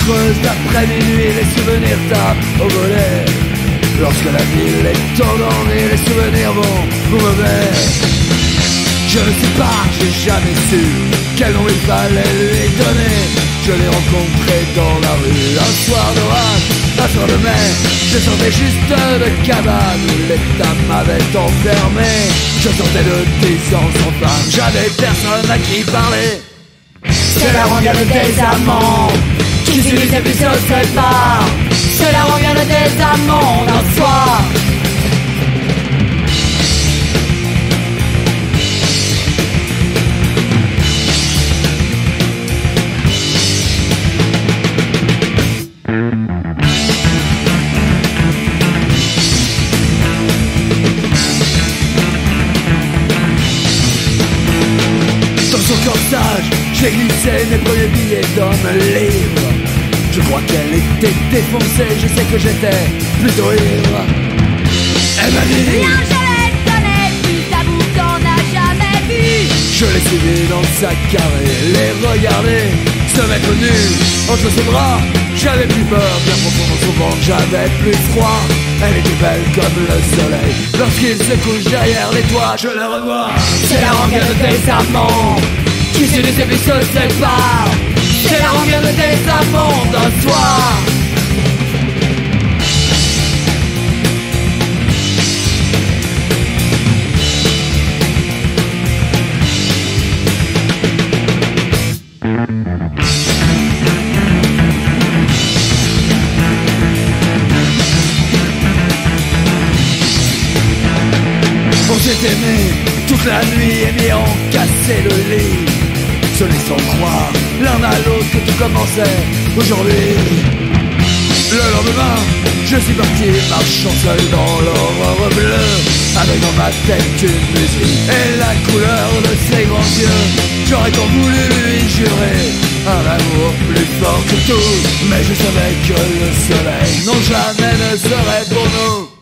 creuse d'après minuit, les souvenirs tapent au volet. Lorsque la ville est endormie, les souvenirs vont au mauvais. Je ne sais pas, j'ai jamais su quel nom il fallait lui donner. Je l'ai rencontré dans la rue un soir d'orage, un soir de mai. Je sortais juste de cabane où l'État m'avait enfermé. Je sortais de 10 ans sans femme, j'avais personne à qui parler. C'est la rengaine des amants qui s'unissent et puis se séparent. C'est la rengaine des amants d'un soir. J'ai glissé mes premiers billets dans un livre. Je crois qu'elle était défoncée, je sais que j'étais plutôt ivre. Elle m'a dit rien, je les connais, puis t'avoue qu'on n'a jamais vu. Je l'ai suivi dans sa carré, les regarder se mettre nu entre ses bras. J'avais plus peur, bien profond dans son ventre, j'avais plus froid. Elle était belle comme le soleil lorsqu'il se couche derrière les toits. Je la revois. C'est la rengaine des amants qui s'unissent et puis se séparent. C'est la rengaine des amants d'un soir. On s'est aimé toute la nuit et mis en cassé le lit, se laissant croire l'un à l'autre que tout commençait aujourd'hui. Le lendemain, je suis parti marchant seul dans l'aurore bleue, avec dans ma tête une musique et la couleur de ses grands yeux. J'aurais tant voulu lui jurer un amour plus fort que tout, mais je savais que le soleil non jamais ne serait pour nous.